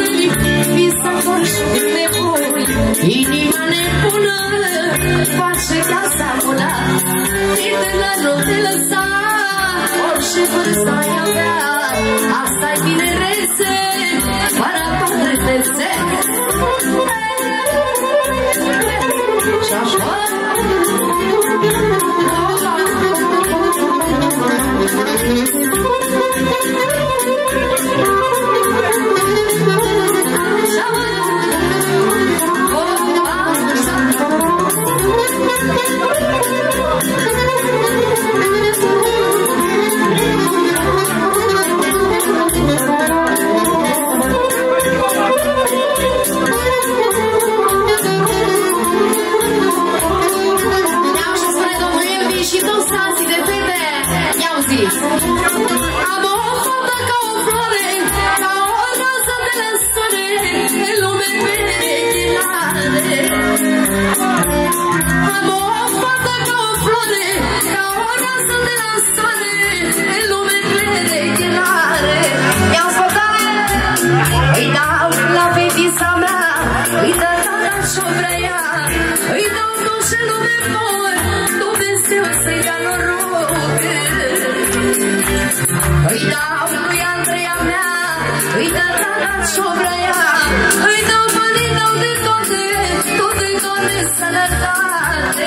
bătrâni, visatori și nebuni. Inima nebună face casa bună, titela nu te lăsa, orice vârstă ai avea, asta-i tinerețe, fără bătrânețe. Și așa am o fată ca o floare, ca o rază de la soare, în lume peregrinare. Am o fată ca o floare, ca o rază de la soare, în lume peregrinare. Iau spătare, îi dau la fetița mea, îi dă tata și-o vrea ea, îi dau tot ce lume vor, Dumnezeu să-i dea noroc. Îi dau lui Andreea mea, îi dă tata și-o vrea ea, îi dau banii, dau de toate, tot-i toate sănătate.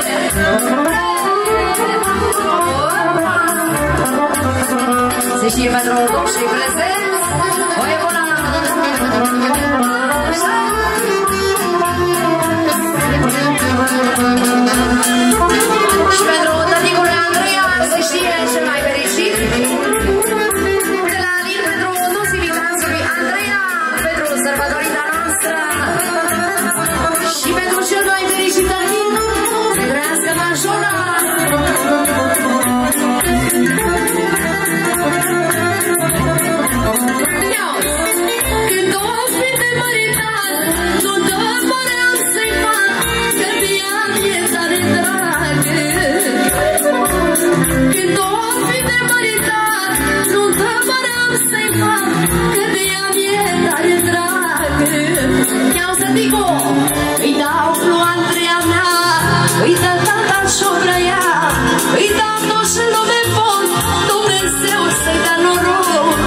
Se știe pentru tot și prezent, o e bună! Și pentru tăticul lui Andreea se știe cel mai fericit. De la Alin pentru toți invitații lui Andreea, pentru sărbătorita noastră. Și pentru cel mai fericit Alin, să trăiască majora. Când o fi de măritat, nu dă părea să-i fac, că ea mi-e tare dragă. Când o fi de măritat, nu dă părea să-i fac, că ea mi-e tare dragă. Iau să dico, îi dau lui Andreea mea, îi dă tata și-o vrea ea, îi dau tot ce lume pot, Dumnezeu să-i dea noroc.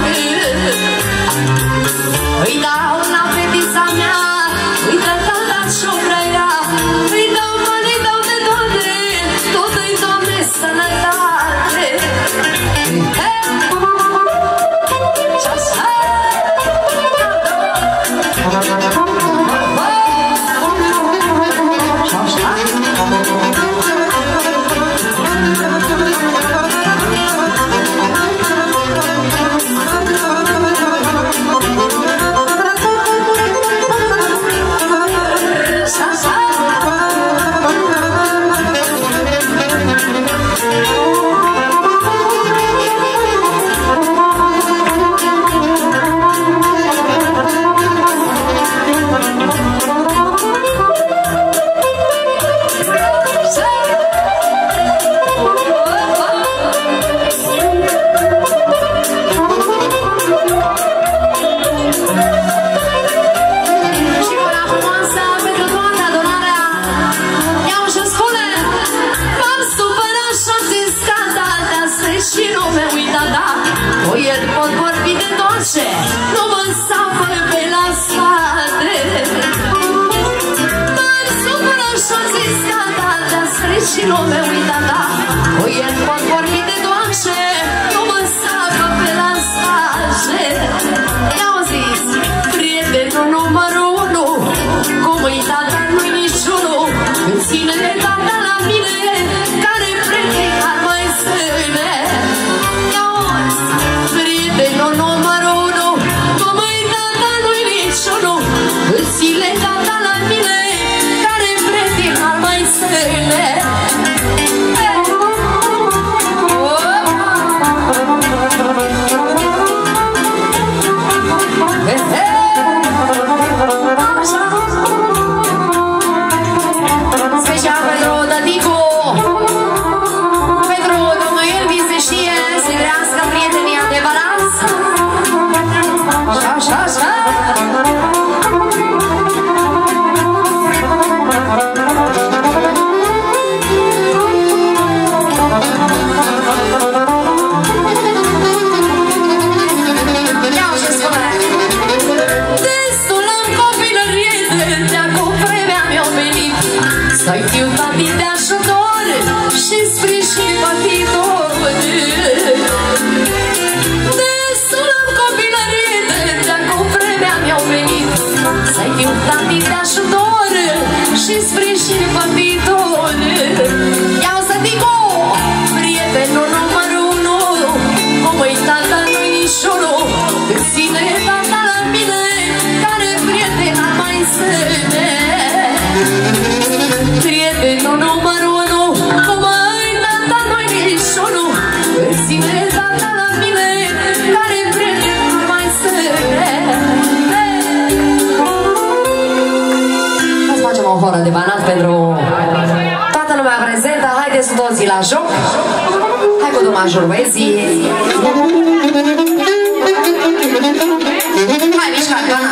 Îi dau la fetița mea, îi dă tata și-o vrea ea, îi dau bani, dau de toate, tot-i Doamne sănătate. Și așa nu mă sapă pe la spate. M-am supărat și-o zis gata, te-a scris și nu mi-a uitat, da. Cu el pot vorbi de doamne, nu mă sapă pe la spate. I-au zis, prietenul numărul 1, cum îi tata nu-i niciunul, îmi ține de tata la mine, care prieten ar mai sâne. I-au zis, prietenul numărul 1, cum îi tata nu-i niciunul, îmi ține tata la mine, care prieten ar mai sâne. pentru toată lumea prezentă. Haideți toți la joc. Hai cu domajul băieții. Hai, mișca, cana.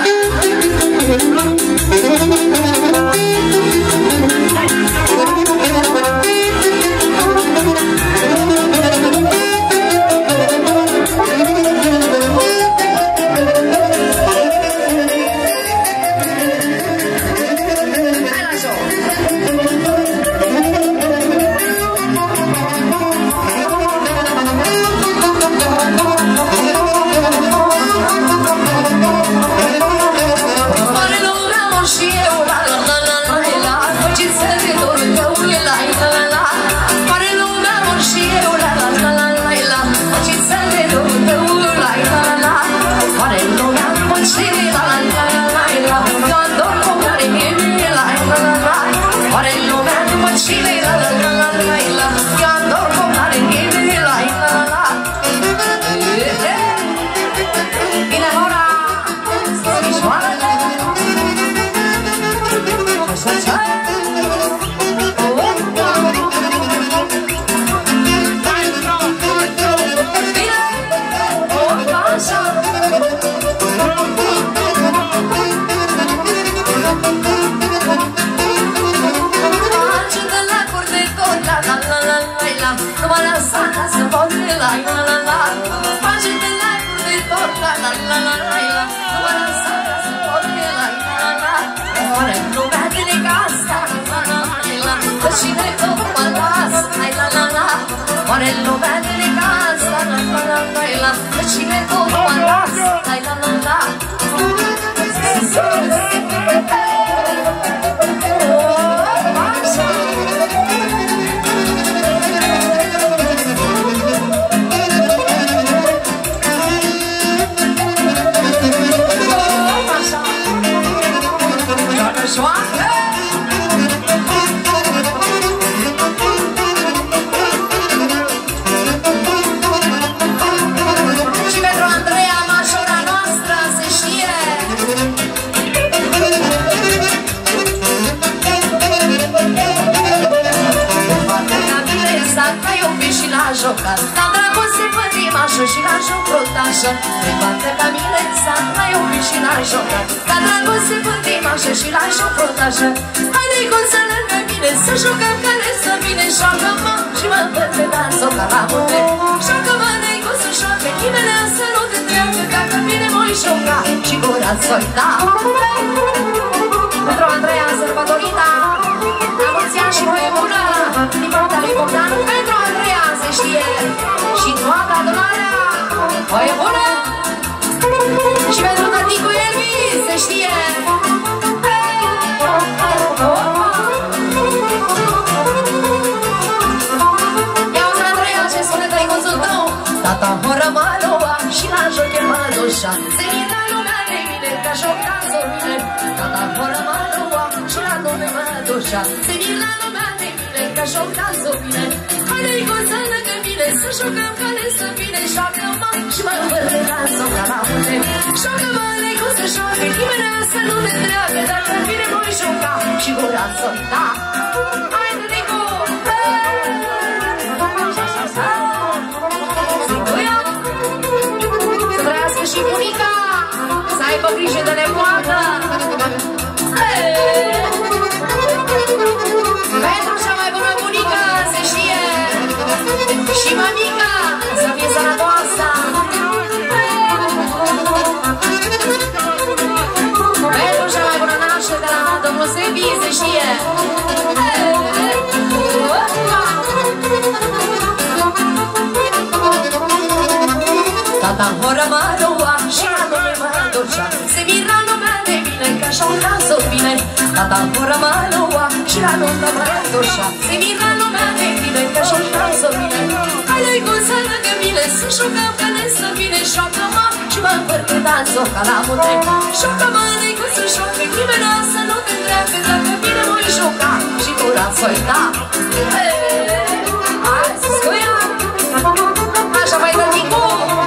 Așa mai dă Nicu!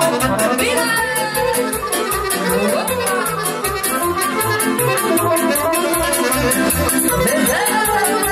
Bine! Hey, hey, hey.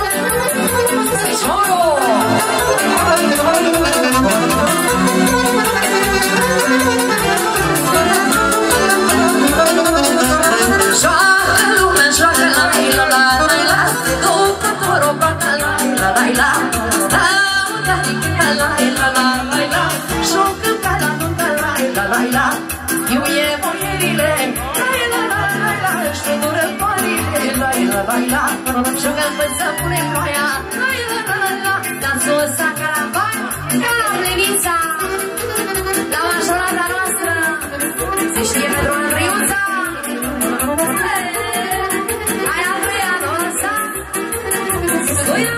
la la la la la, și-o cânta la nuntă la la la la. Iuie boierile, la la la la la, și-o dură parile, la la la la. Și-o cântă să pune ploaia, la la la la la. Dansul ăsta ca la bani, ca la plenița, la mașolata noastră, se știe pentru Andreiuța. Hai Andreea, doamna-sa, Suia,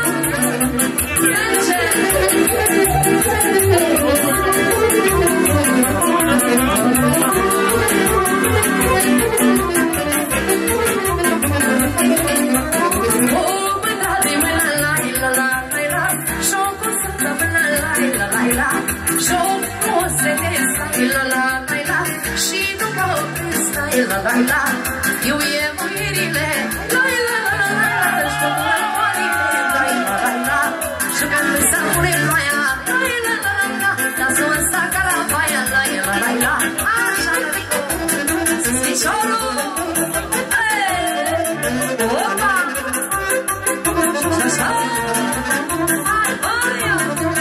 eu e muierile, la la la la la, și tot la parile, la la la la, și când să pune ploaia, la la la la la, dansul ăsta ca la baia, la la la la, așa ridică, sus-piciorul, opa, și așa, hai baia.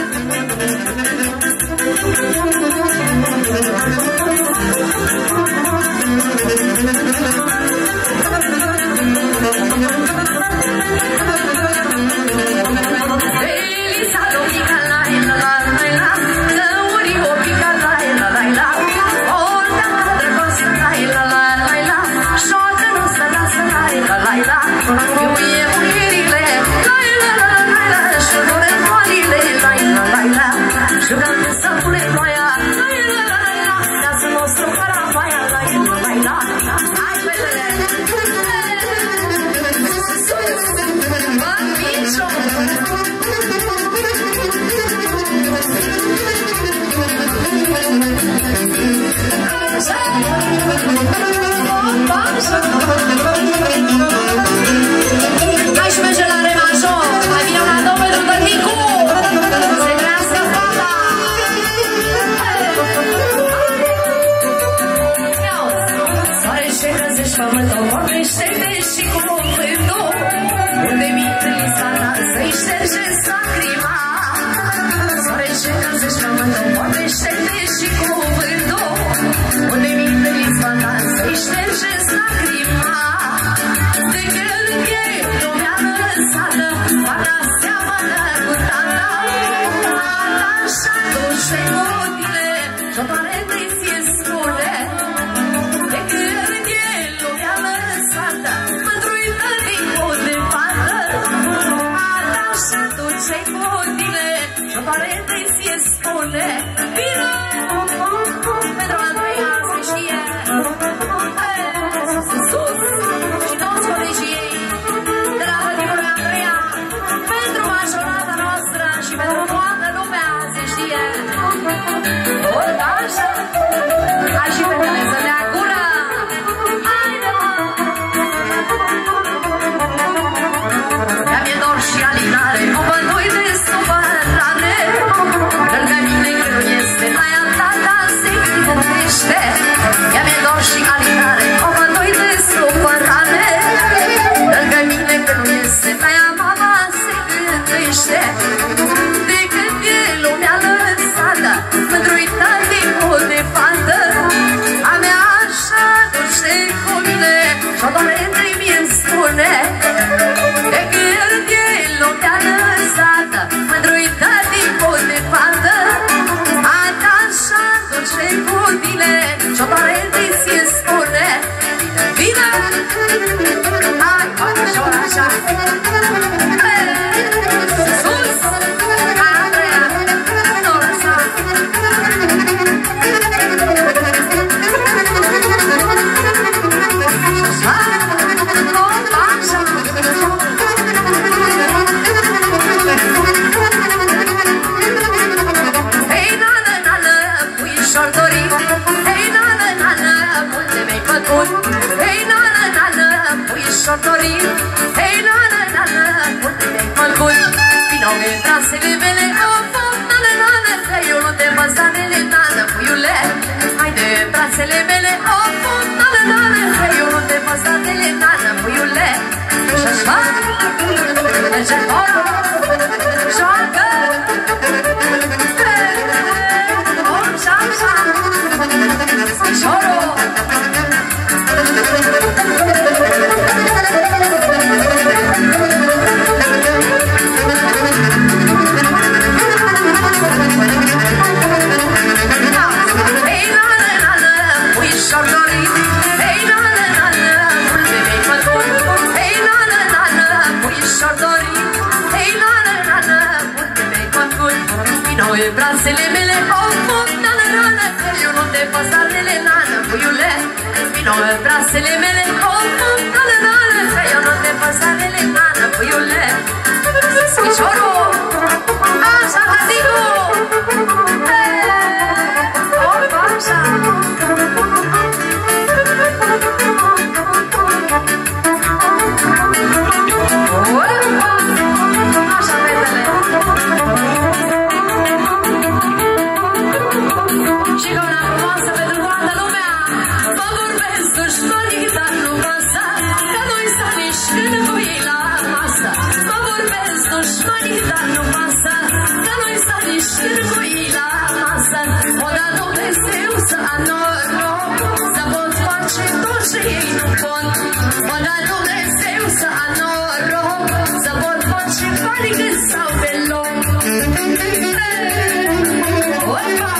Elisa domica la la la la, lăuri o pica la la la la, orda drăgoasă la la la la la, șoacă nu se lasă la la la la, iuie muierile la la la la la, și dore moalile la la la la, și când să pune ploaia la la la la, dansul nostru fără baia la la la la, hai fetele! Hai și merge la remajor, mai bine una două pentru tăticu, să-i trească fata. Soare și răzești pământul, vorbește-te și cu cuvântul, unde minte lista să-i șterge lacrima. Soare și răzești pământul, vorbește-te și cu cuvântul, unde minte lista să-i șterge lacrima. De când e lumea lăsată, fata seamănă cu tata, tata așa duce mutile, și-o doare de fie spune. De când e lumea lăsată, mândruită din pot de fată, tata așa duce mutile, și-o doare de fie spune. Vino! Pentru Andreea se știe, sus, și toți colegii ei, de la tăticul Andreea, pentru majorata noastră și pentru toată lumea se știe. O, așa, hai și fetele să dea gură, haide mă! Mi-e dor și alinare, o bănui de supărare, lângă mine că nu este aia tata se gândește. Mi-e dor și alinare, o bănui de supărare, lângă mine că nu este aia mama se gândește. De când e lumea lăsată, mândruită din pot de fată, a mea așa duce cu mine, și-o doare de-mi spune. De când e lumea lăsată, mândruită din pot de fată, a ta așa duce cu mine, și-o doare de-mi spune. Vine, hai, așa, așa, sus, Andreea, nu lăsa. Hei, nana, nana, puișor dorit, hei, nana, nana, multe mi-ai făcut. Hei, nana, nana, puișor dorit, hei, nana, nana, multe mi-ai făcut. Vino în trasele mele, of, of, nana, nana, că eu nu te păsanele, nana, puiule. Haide, trasele mele, of, of, nana, nana, că eu nu te păsanele, nana, puiule. Și așa, merge acolo, joacă. Vino în brațele mele, of, of, na-na-na-na, că eu nu te păsarele, na-na, puiule. Vino în brațele mele, of, of, na-na-na-na, că eu nu te păsarele, na-na, puiule. Piciorul, așa, taticu, of, așa. Așa, fetele. Și ca una frumoasă pentru toată lumea, vă vorbesc dușmanii, dar nu pasă, că noi să nici când cu ei la masă. Vă vorbesc dușmanii, dar nu pasă, că noi să nici când cu ei la masă. O da Dumnezeu să am noroc, să pot face tot și ei nu pot. O da Dumnezeu să am noroc, să pot face bani cât sau pe loc. Opa!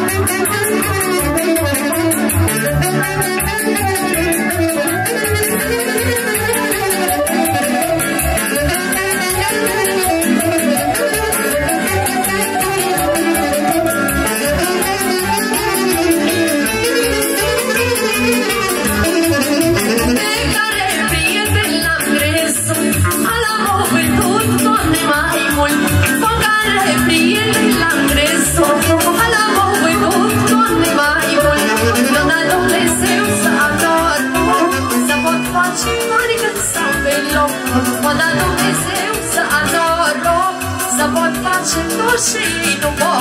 Mă da Dumnezeu să am noroc, să pot face tot și nu pot.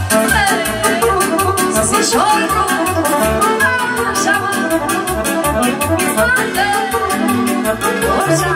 Zișorul, așa mă, fată, așa.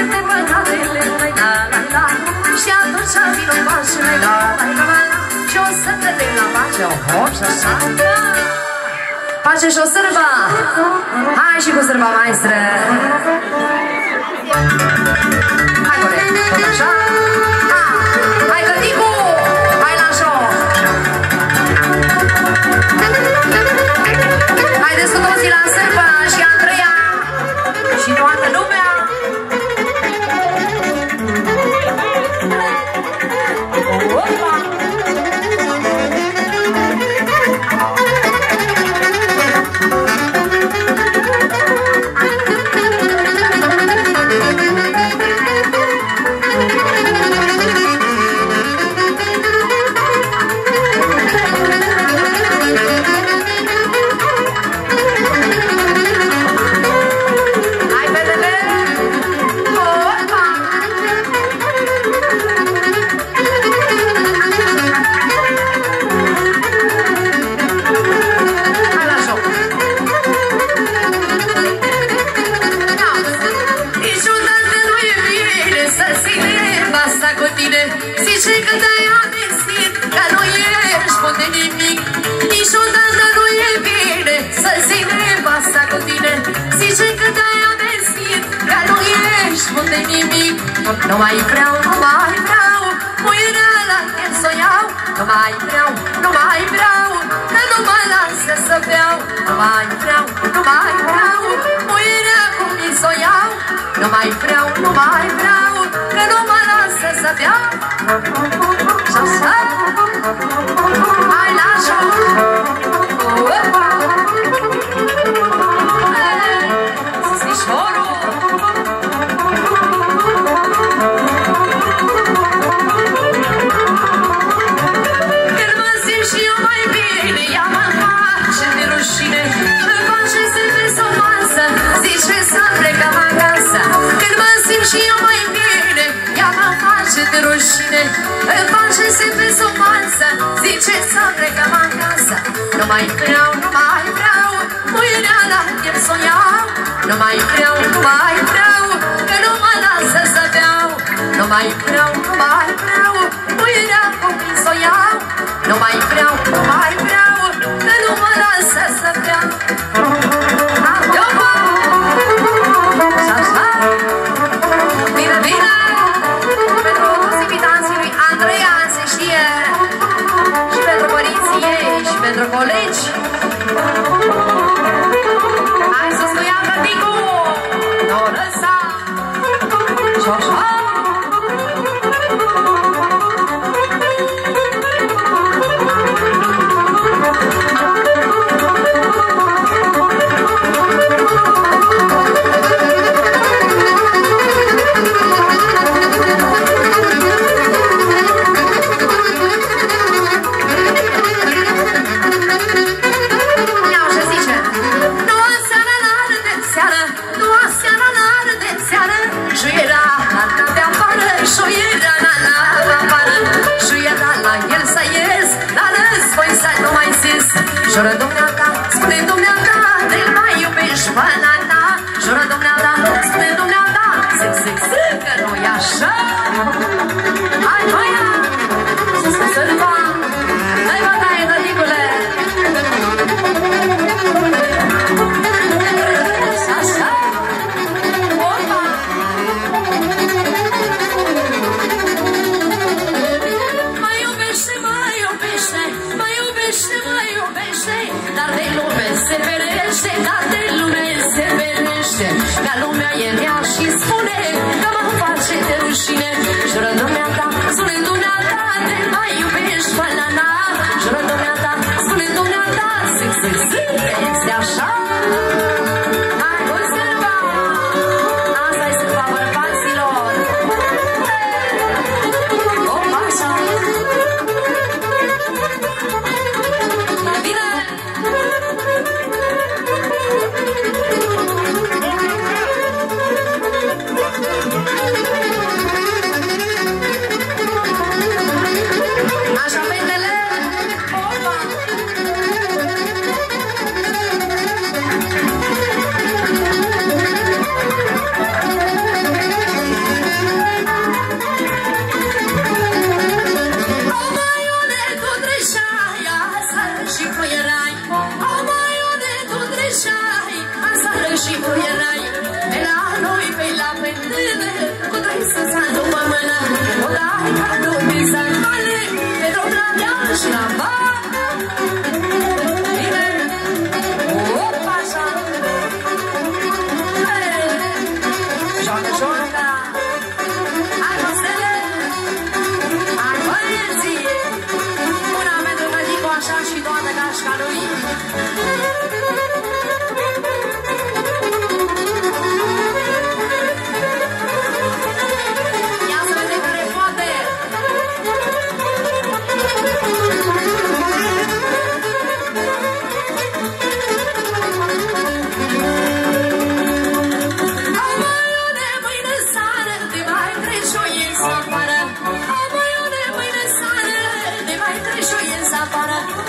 Și atunci vino-n pașele, la, la, la, la, la, și o hop și așa. Face și o sârbă. Hai și cu sârba, maestră. Hai, core, tot așa. Hai, Căticu, hai la show. Haideți cu toții la sârbă și Andreea și toată lumea. Zice că te-ai amintit că nu ești bun de nimic. Niciodată nu e bine să ține pasta cu tine. Zice că te-ai amintit că nu ești bun de nimic. Nu mai vreau, nu mai vreau, muirea la el s-o iau. Nu mai vreau, nu mai vreau, că nu mă lasă să beau. Nu mai vreau, nu mai vreau, muirea cum mi s-o iau. Nu mai vreau, nu mai vreau, că nu mă lasă să beau. Hai la show! Zișorul! Când mă simt și eu mai bine, ea mă face de rușine. Îmi face să vezi o masă, zice să plecăm acasă. Când mă simt și eu mai bine, ea mă face de rușine. Îmi face să vezi o masă, zice să plecăm acasă. Nu mai vreau, nu mai vreau, muirea la el s-o iau. Nu mai vreau, nu mai vreau, că nu mă lasă să beau. Nu mai vreau, nu mai vreau, muirea cum mi s-o iau. Nu mai vreau, nu mai vreau, că nu mă lasă să beau. Și așa, bine, bine, pentru toți invitații lui Andreea, se știe, și pentru părinții ei, și pentru colegi. Hai să scuia Căticu, nu lăsa, și așa. Jură dumneata, spune dumneata, de-l mai iubești banana. Jură dumneata, spune dumneata, zic, că nu-i așa. Hai, băia, sus cu sârba, dai bătaie, tăticule. Așa, opa. Mai iubește, mai iubește, mai iubește, mai iubește. Dar de lume se ferește, dar de lume se ferește. Ca lumea e rea și spune că mă face de rușine. Jură dumneata, spune dumneata, te mai iubești banana. Jură dumneata, spune dumneata, zic, este așa. Hai cu sârba, asta-i sârba bărbaților. Opa, așa. Bine! afară